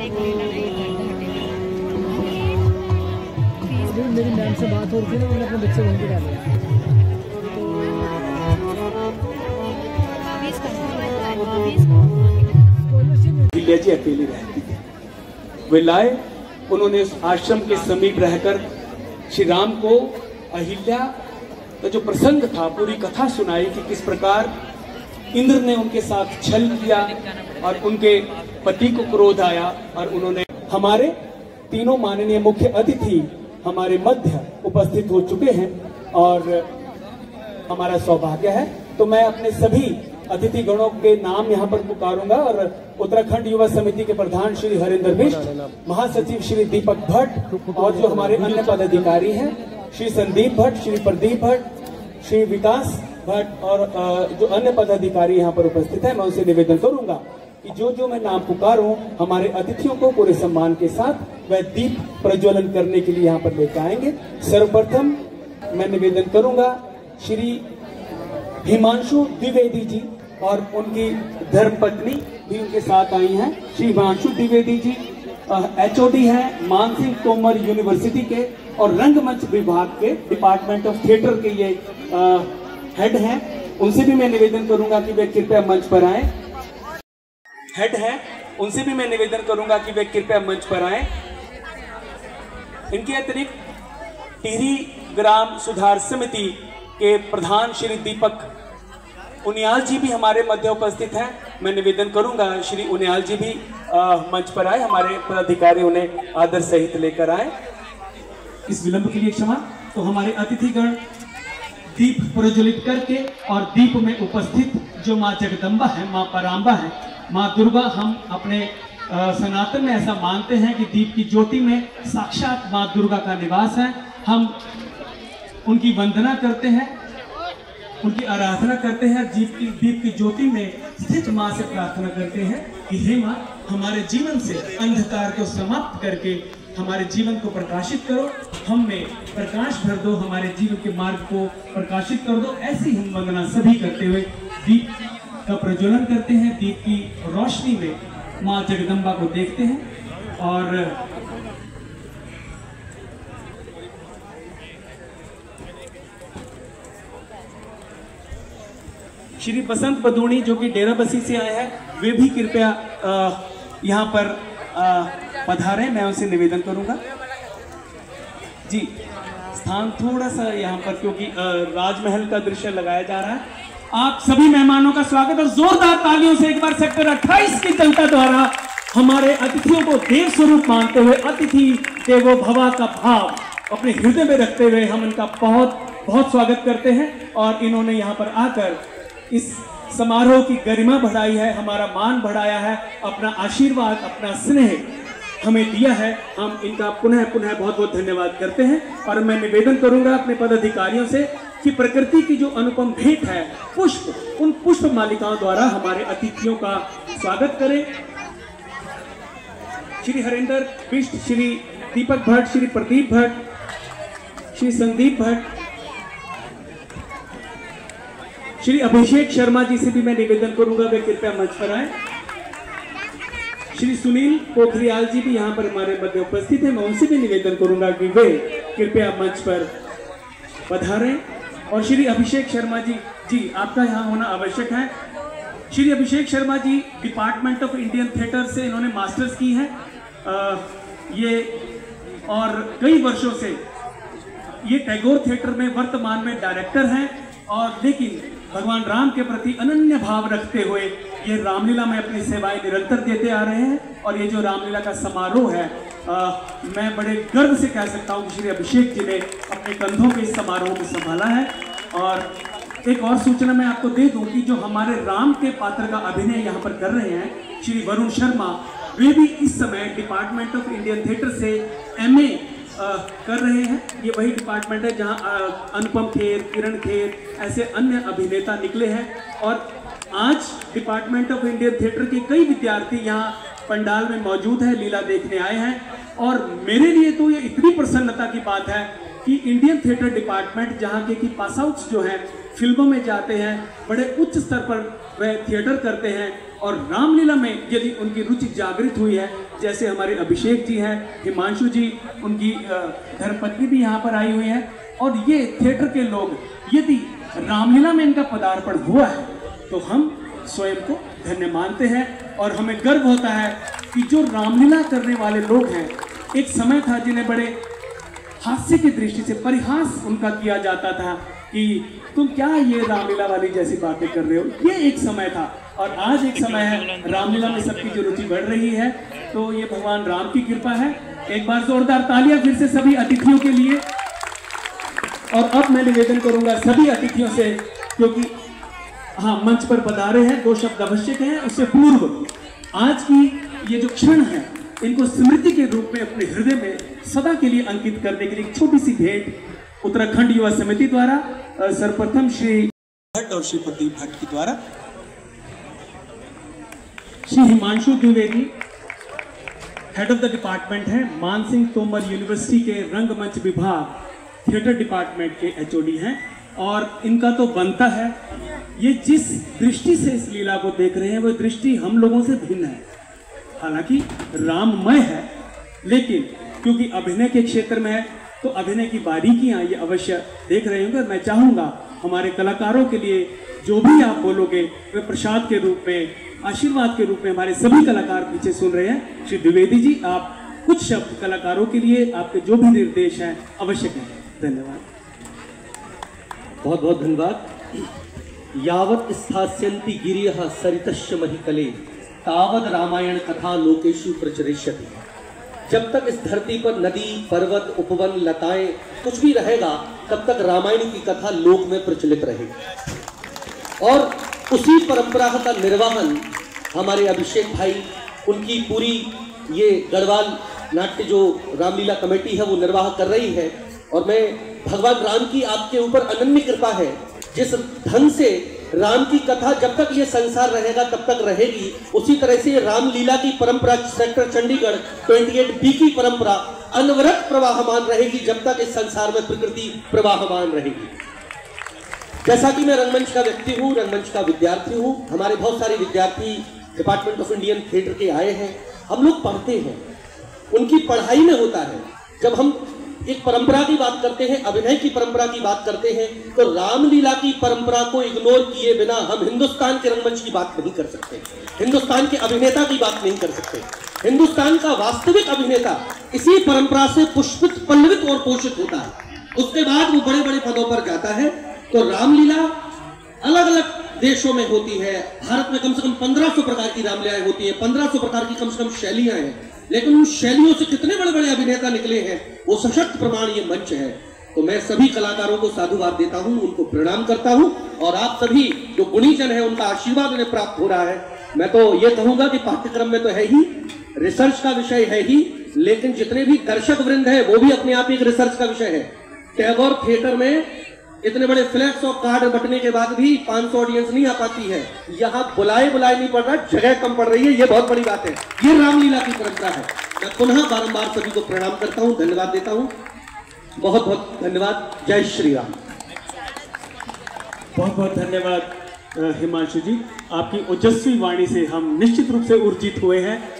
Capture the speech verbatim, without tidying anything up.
मेरी मैम से बात हो रही थी ना, मैंने अपने बच्चे वहीं पे डाले। अहिल्या जी अकेली रहती थी, वे लाए, उन्होंने उस आश्रम के समीप रहकर श्री राम को अहिल्या का जो प्रसंग था पूरी कथा सुनाई कि किस प्रकार इंद्र ने उनके साथ छल किया और उनके पति को क्रोध आया और उन्होंने। हमारे तीनों माननीय मुख्य अतिथि हमारे मध्य उपस्थित हो चुके हैं और हमारा सौभाग्य है, तो मैं अपने सभी अतिथि गणों के नाम यहाँ पर पुकारूंगा और उत्तराखंड युवा समिति के प्रधान श्री हरिंदर बिष्ट, महासचिव श्री दीपक भट्ट और जो हमारे अन्य पदाधिकारी हैं श्री संदीप भट्ट, श्री प्रदीप भट्ट, श्री विकास भट्ट और जो अन्य पदाधिकारी यहाँ पर उपस्थित हैं, मैं उनसे निवेदन करूंगा कि जो जो मैं नाम पुकारूं हमारे अतिथियों को पूरे सम्मान के साथ वह दीप प्रज्वलन करने के लिए यहाँ पर लेकर आएंगे। सर्वप्रथम मैं निवेदन करूंगा श्री हिमांशु द्विवेदी जी और उनकी धर्मपत्नी भी उनके साथ आई हैं। श्री हिमांशु द्विवेदी जी एचओडी हैं मानसिंह तोमर यूनिवर्सिटी के और रंगमंच विभाग के डिपार्टमेंट ऑफ थिएटर के ये आ, हेड हैं। उनसे भी मैं निवेदन करूंगा कि वे कृपया मंच पर आए। हेड हैं, उनसे भी मैं निवेदन करूंगा कि वे कृपया मंच पर आए। इनके अतिरिक्त टिहरी ग्राम सुधार समिति के प्रधान श्री दीपक उनियाल जी भी हमारे मध्य उपस्थित हैं। मैं निवेदन करूंगा श्री उनियाल जी भी आ, मंच पर आए, हमारे पदाधिकारी उन्हें आदर सहित लेकर आए। इस विलंब के लिए क्षमा। तो हमारे अतिथिगण दीप प्रज्वलित करके और दीप में उपस्थित जो माँ जगदम्बा है, माँ पराम्बा है, माँ दुर्गा, हम अपने सनातन में ऐसा मानते हैं कि दीप की ज्योति में साक्षात माँ दुर्गा का निवास है। हम उनकी वंदना करते हैं, उनकी आराधना करते हैं। दीप की दीप की ज्योति में स्थित माँ से प्रार्थना करते हैं कि हे माँ, हमारे जीवन से अंधकार को समाप्त करके हमारे जीवन को प्रकाशित करो, हम में प्रकाश भर दो, हमारे जीवन के मार्ग को प्रकाशित कर दो। ऐसी हम वंदना सभी करते हुए दीप का प्रज्वलन करते हैं। दीप की रोशनी में माँ जगदम्बा को देखते हैं और श्री बसंत बदूणी जो कि डेरा बसी से आए हैं, वे भी कृपया यहाँ पर पधारें। मैं उनसे निवेदन करूंगा जी, स्थान थोड़ा सा यहाँ पर क्योंकि राजमहल का दृश्य लगाया जा रहा है। आप सभी मेहमानों का स्वागत और जोरदार तालियों से एक बार सेक्टर अट्ठाईस की जनता द्वारा हमारे अतिथियों को देव स्वरूप मानते हुए, अतिथि देवो भवा का भाव अपने हृदय में रखते हुए हम इनका बहुत बहुत स्वागत करते हैं। और इन्होंने यहाँ पर आकर इस समारोह की गरिमा बढ़ाई है, हमारा मान बढ़ाया है, अपना आशीर्वाद, अपना स्नेह हमें दिया है। हम इनका पुनः पुनः बहुत बहुत धन्यवाद करते हैं। और मैं निवेदन करूंगा अपने पदाधिकारियों से कि प्रकृति की जो अनुपम भेंट है पुष्प, उन पुष्प मालिकाओं द्वारा हमारे अतिथियों का स्वागत करें। श्री हरिंदर बिष्ट, श्री दीपक भट्ट, श्री प्रदीप भट्ट, श्री संदीप भट्ट, श्री अभिषेक शर्मा जी से भी मैं निवेदन करूंगा वे कृपया मंच पर आए। श्री सुनील पोखरियाल जी भी यहाँ पर हमारे मध्य उपस्थित हैं, मैं उनसे भी निवेदन करूंगा कि वे कृपया मंच पर पधारें। और श्री अभिषेक शर्मा जी जी आपका यहाँ होना आवश्यक है। Shri Abhishek Sharma ji department of Indian theatre से इन्होंने मास्टर्स की है आ, ये और कई वर्षों से ये टैगोर थिएटर में वर्तमान में डायरेक्टर हैं और लेकिन भगवान राम के प्रति अनन्य भाव रखते हुए ये रामलीला में अपनी सेवाएं निरंतर देते आ रहे हैं। और ये जो रामलीला का समारोह है आ, मैं बड़े गर्व से कह सकता हूँ कि श्री अभिषेक जी ने अपने कंधों पे इस समारोह को संभाला है। और एक और सूचना मैं आपको दे दूं कि जो हमारे राम के पात्र का अभिनय यहाँ पर कर रहे हैं श्री वरुण शर्मा, वे भी इस समय डिपार्टमेंट ऑफ इंडियन थिएटर से एम ए कर रहे हैं। ये वही डिपार्टमेंट है जहाँ अनुपम खेर, किरण खेर ऐसे अन्य अभिनेता निकले हैं। और आज डिपार्टमेंट ऑफ इंडियन थिएटर के कई विद्यार्थी यहाँ पंडाल में मौजूद है, लीला देखने आए हैं। और मेरे लिए तो ये इतनी प्रसन्नता की बात है कि इंडियन थिएटर डिपार्टमेंट जहाँ के की पास आउट्स जो हैं फिल्मों में जाते हैं, बड़े उच्च स्तर पर वह थिएटर करते हैं और रामलीला में यदि उनकी रुचि जागृत हुई है जैसे हमारे अभिषेक जी हैं, हिमांशु जी, उनकी धर्मपत्नी भी यहाँ पर आई हुई है। और ये थिएटर के लोग, यदि रामलीला में इनका पदार्पण हुआ है तो हम स्वयं को धन्य मानते हैं और हमें गर्व होता है कि जो रामलीला करने वाले लोग हैं, एक समय था जिन्हें बड़े हास्य की दृष्टि से परिहास उनका किया जाता था कि तुम क्या ये रामलीला वाली जैसी बातें कर रहे हो। ये एक समय था और आज एक समय है, रामलीला में सबकी जो रुचि बढ़ रही है, तो ये भगवान राम की कृपा है। एक बार जोरदार तालियां फिर से सभी अतिथियों के लिए। और अब मैं निवेदन करूंगा सभी अतिथियों से, क्योंकि हाँ मंच पर पधारे हैं, दो शब्द आवश्यक हैं। उससे पूर्व आज की ये जो क्षण है, इनको स्मृति के रूप में अपने हृदय में सदा के लिए अंकित करने के लिए एक छोटी सी भेंट उत्तराखंड युवा समिति द्वारा सर्वप्रथम श्री भट्ट और श्री प्रदीप भट्ट के द्वारा Shri Himanshu Dwivedi head of the department है, मान सिंह तोमर यूनिवर्सिटी के रंगमंच विभाग थिएटर डिपार्टमेंट के एचओडी हैं। और इनका तो बनता है, ये जिस दृष्टि से इस लीला को देख रहे हैं वो दृष्टि हम लोगों से भिन्न है। हालांकि राममय है, लेकिन क्योंकि अभिनय के क्षेत्र में है तो अभिनय की बारीकियां ये अवश्य देख रहे होंगे। मैं चाहूंगा हमारे कलाकारों के लिए जो भी आप बोलोगे वे प्रसाद के रूप में, आशीर्वाद के रूप में हमारे सभी कलाकार पीछे सुन रहे हैं। श्री द्विवेदी जी, आप कुछ शब्द कलाकारों के लिए, आपके जो भी निर्देश हैं अवश्य कहें। धन्यवाद। बहुत बहुत धन्यवाद। यावत स्थास्यन्ति गिरियः सरितश्च महिकले तावद रामायण कथा लोकेषु प्रचरिष्यति। जब तक इस धरती पर नदी, पर्वत, उपवन, लताएं कुछ भी रहेगा, तब तक रामायण की कथा लोक में प्रचलित रहेगी। और उसी परंपरा का निर्वहन हमारे अभिषेक भाई, उनकी पूरी ये गढ़वाल नाट्य जो रामलीला कमेटी है वो निर्वाह कर रही है। और मैं भगवान राम की आपके ऊपर अनन्य कृपा है, जिस ढंग से राम की कथा जब तक ये संसार रहेगा तब तक रहेगी, उसी तरह से रामलीला की परंपरा सेक्टर चंडीगढ़ अट्ठाईस बी की परंपरा अनवरत प्रवाहमान रहेगी जब तक इस संसार में प्रकृति प्रवाहमान रहेगी। जैसा कि मैं रंगमंच का व्यक्ति हूँ, रंगमंच का विद्यार्थी हूँ, हमारे बहुत सारे विद्यार्थी डिपार्टमेंट ऑफ इंडियन थिएटर के आए हैं। हम लोग पढ़ते हैं, उनकी पढ़ाई में होता है। जब हम एक परंपरा की बात करते हैं, अभिनय की परंपरा की बात करते हैं, तो रामलीला की परंपरा को इग्नोर किए बिना हम हिंदुस्तान के रंगमंच की बात नहीं कर सकते, हिंदुस्तान के अभिनेता की बात नहीं कर सकते। हिंदुस्तान का वास्तविक अभिनेता इसी परंपरा से पुष्पित, पल्लवित और पोषित होता है। उसके बाद वो बड़े बड़े पदों पर जाता है। तो रामलीला अलग अलग देशों में होती है। भारत में कम से कम पंद्रह सौ प्रकार की रामलीलाएं होती है, पंद्रह सौ प्रकार की कम से कम शैलियां हैं। लेकिन उन शैलियों से कितने बड़े बड़े अभिनेता निकले हैं, वो सशक्त प्रमाण ये मंच है। तो मैं सभी कलाकारों को साधुवाद देता हूं, उनको प्रणाम करता हूं। और आप सभी जो गुणीजन है, उनका आशीर्वाद उन्हें प्राप्त हो रहा है। मैं तो ये कहूंगा कि पाठ्यक्रम में तो है ही, रिसर्च का विषय है ही, लेकिन जितने भी दर्शक वृंद है वो भी अपने आप एक रिसर्च का विषय है। टैगोर थिएटर में इतने बड़े फ्लैक्स और कार्ड बटने के बाद भी पाँच सौ ऑडियंस नहीं आ पाती है। यहाँ बुलाए बुलाए नहीं पड़ रहा, जगह कम पड़ रही है। ये बहुत बड़ी बात है, ये रामलीला की परंपरा है। मैं पुनः बारंबार सभी को प्रणाम करता हूँ, धन्यवाद देता हूँ। बहुत बहुत धन्यवाद। जय श्री राम। बहुत बहुत धन्यवाद हिमांशु जी, आपकी ओजस्वी वाणी से हम निश्चित रूप से ऊर्जित हुए हैं।